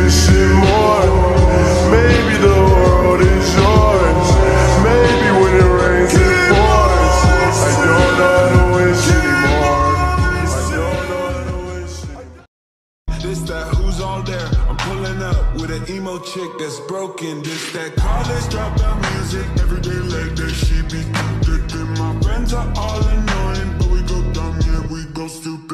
this shit more. Maybe the world is yours. Maybe when it rains it pours. I don't know how to wish anymore. I don't know how to wish anymore. This that who's all there. I'm pulling up with an emo chick that's broken. This that college dropout music. Every day like that she be addicted. My friends are all annoying, but we go dumb, yeah, we go stupid.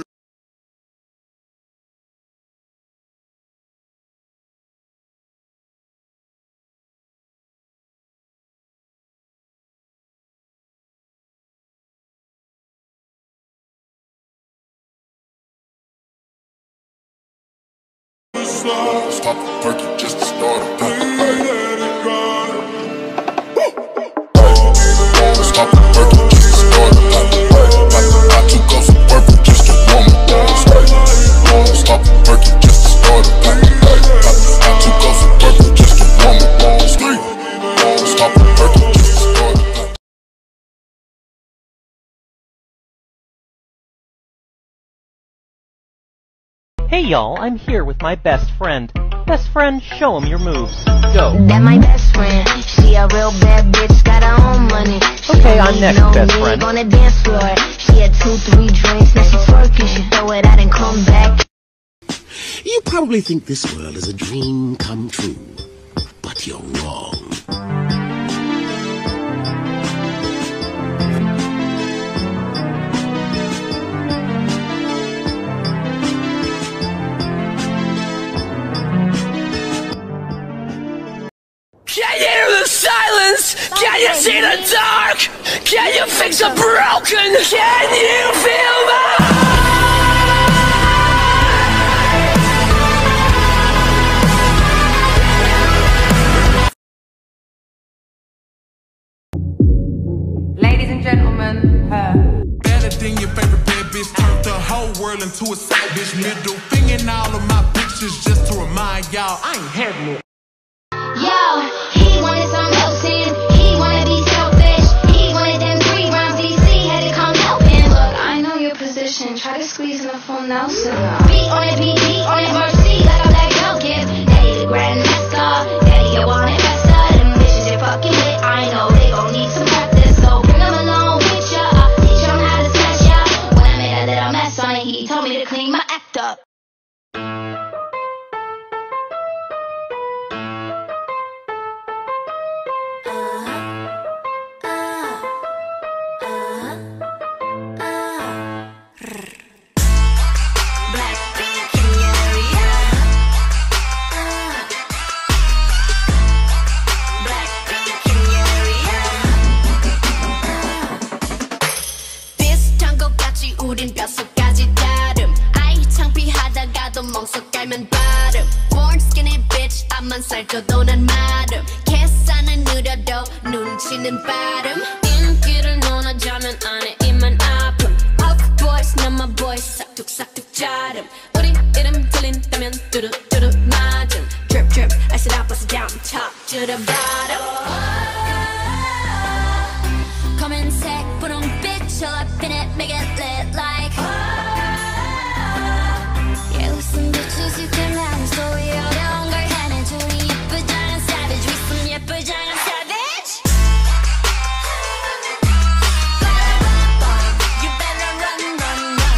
Stop working just to start a pack. Stop working just to start a pack. I took off some work just to warm up. Stop working just to start a pack. I took off some work just to warm up. Stop working just to start a pack. Hey y'all, I'm here with my best friend. Best friend, show him your moves. Go. That my best friend. She a real bad bitch, got her own money. Okay, I'm next, best friend. On the dance floor. She had 2-3 drinks, now she twerking. She throw it out and come back. You probably think this world is a dream come true, but you're wrong. Can you hear the silence? Can you see the dark? Can you fix the broken? Can you feel my Ladies and gentlemen, her. Better than your favorite bad bitch. Turned the whole world into a side bitch. Middle finger in all of my pictures just to remind y'all I ain't having it. Yo, he wanted some else in. He wanna be selfish. He wanted them 3 rounds. DC had to come help him. Look, I know your position. Try to squeeze in a full Nelson. Beat on it, beat on it, mercy like a black belt gift. Daddy the grandmaster. Daddy, you want it faster. Them bitches you're fucking with, I know they gon' need some practice. So bring them along with ya. Teach them how to smash ya. When I made a little mess on it, he told me to clean my act up. 우린 뼛속까지 다름 아이 창피하다가도 멍석 깔면 발음 Born skinny bitch 앞만 살쪄도 난 마름 계산은 느려도 눈치는 빠름 인기를 논하자면 안에 입만 아픔 Off boys 난 my boys 싹둑싹둑 자름 우리 이름 들린다면 뚜루뚜루 맞음 Drip drip I sit up, I sit down top to the bottom 검은색 분홍빛 Chill up in it, make it lit like Yeah, with some bitches you can run So we 어려운 걸 해내줘 우리 예쁘장한 savage We some 예쁘장한 savage You better run, run, run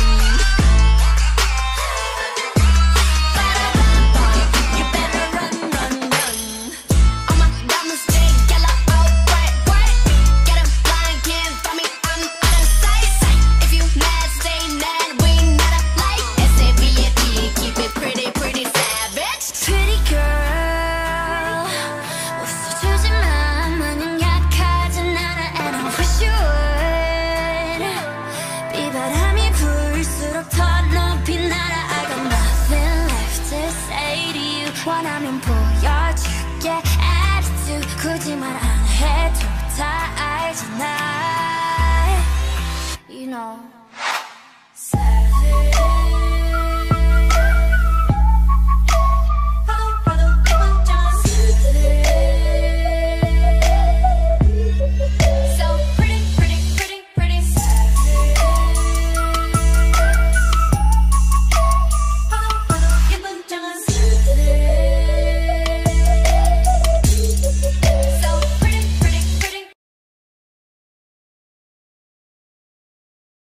You better run, run, run All my diamonds stay yellow, oh, bright, bright Get 'em blind, can't find me, I'm out of sight If you mad, stay mad, we not alike S-A-V-A-T, keep it pretty, pretty savage Pretty girl 웃어주지만 마냥 약하진 않아 And I wish you would 비바람이 불수록 더 높이 날아 I got nothing left to say to you 원하면 보여줄게 attitude 굳이 말 안 해도 다 알잖아 You know